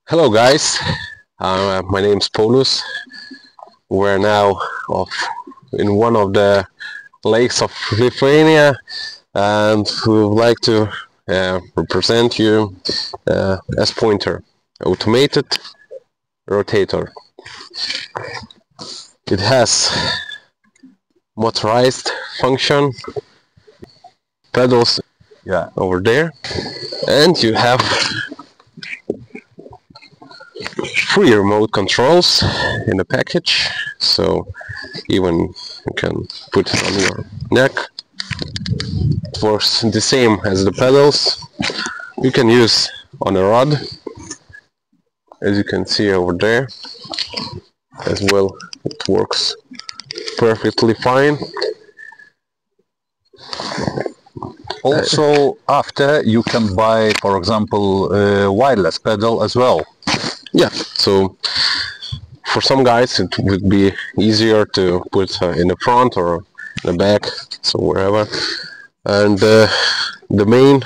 Hello guys, my name is Paulus. We're now in one of the lakes of Lithuania, and we would like to represent you S-pointer, automated rotator. It has motorized function, pedals over there, and you have 3 remote controls in the package, so even you can put it on your neck. It works the same as the pedals. You can use on a rod, as you can see over there as well. It works perfectly fine. Also, after you can buy, for example, a wireless pedal as well. Yeah, so for some guys it would be easier to put in the front or in the back, so wherever. And the main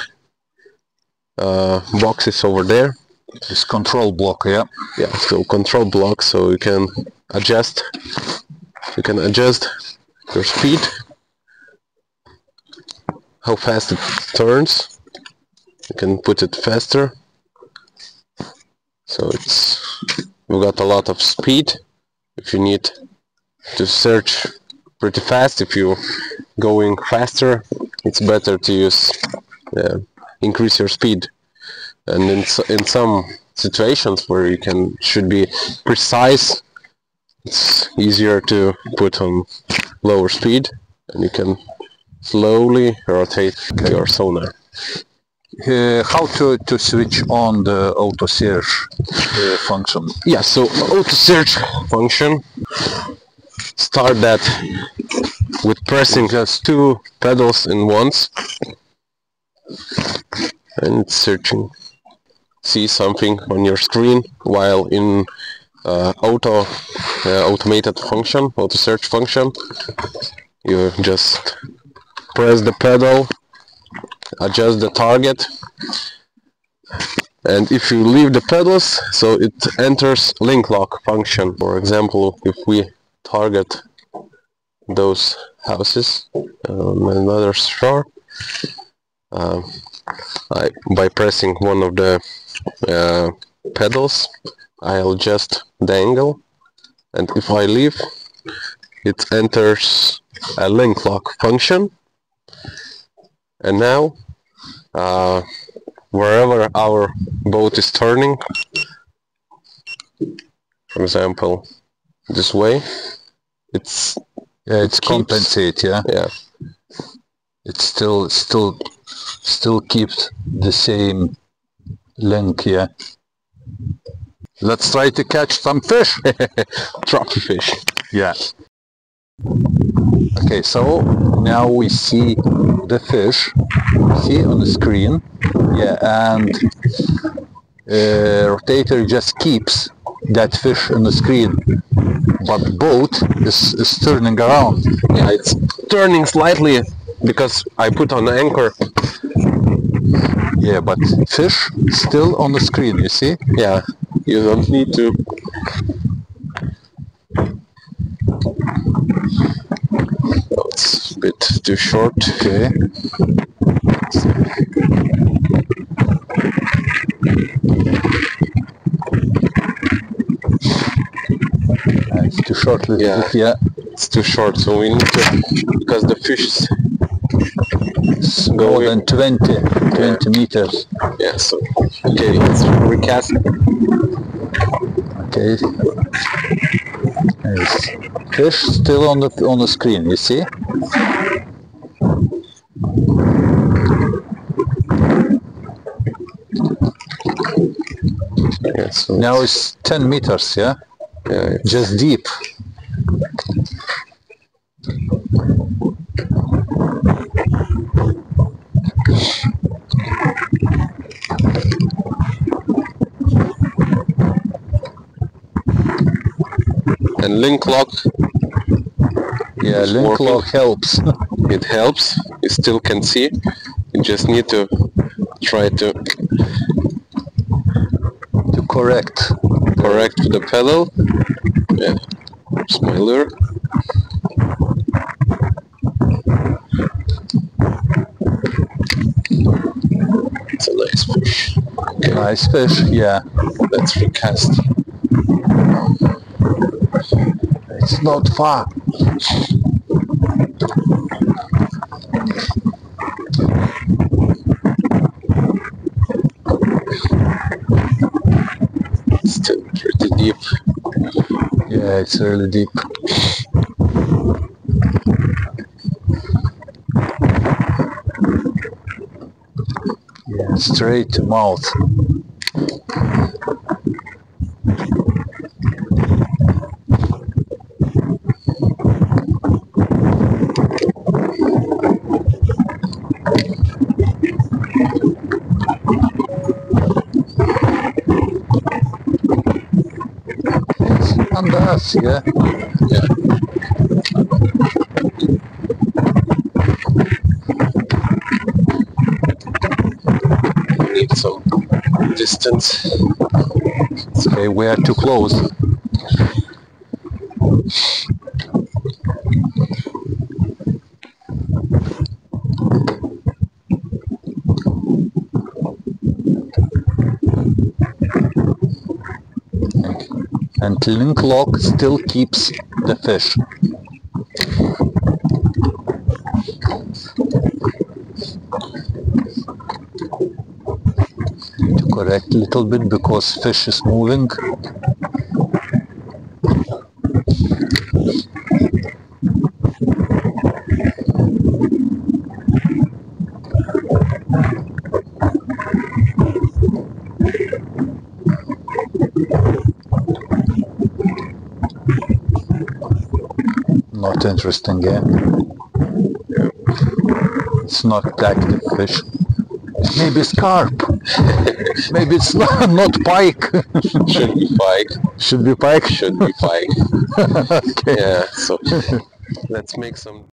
box is over there. This control block, yeah. Yeah, so control block, so you can adjust. You can adjust your speed, how fast it turns. You can put it faster. So we've got a lot of speed. If you need to search pretty fast, if you're going faster, it's better to use increase your speed. And in some situations where you should be precise, it's easier to put on lower speed, and you can slowly rotate your sonar. How to switch on the auto search function? Yeah, so auto search function, start that with pressing just 2 pedals in once, and it's searching. See something on your screen, while in automated function, auto search function, you just press the pedal, adjust the target, and if you leave the pedals, so it enters link lock function. For example, if we target those houses on another shore, by pressing one of the pedals, I'll adjust the angle, and if I leave, it enters a link lock function. And now, wherever our boat is turning, for example, this way, it's compensate, yeah. It still keeps the same length, yeah. Let's try to catch some fish. Trophy fish. Yeah. Okay, so now we see the fish, see on the screen, yeah, and rotator just keeps that fish on the screen, but the boat is turning around. Yeah, it's turning slightly because I put on the anchor. Yeah, but fish still on the screen, you see? Yeah, you don't need to. It's a bit too short. Okay. It's too short. Yeah, it's too short. So we need to, because the fish is more than 20 meters. Yeah. So okay, let's recast. Okay. There's fish still on the screen, you see? Yeah, so now it's 10 meters, yeah? Yeah, just deep. And link lock. Yeah, link lock helps. It helps. You still can see. You just need to try to correct. Correct with the pedal. Yeah. It's my lure. It's a nice fish. Okay. Nice fish, yeah. Let's recast. It's not far. Still pretty deep. Yeah, it's really deep. Yeah, straight to mouth. Under us, yeah? Yeah. Need some distance. Okay, we are too close. And link lock still keeps the fish. Need to correct a little bit because fish is moving. Not interesting game. It's not active fish. Maybe it's carp. Maybe it's not pike. Should be pike. Should be pike? Should be pike. Okay. Yeah, so let's make some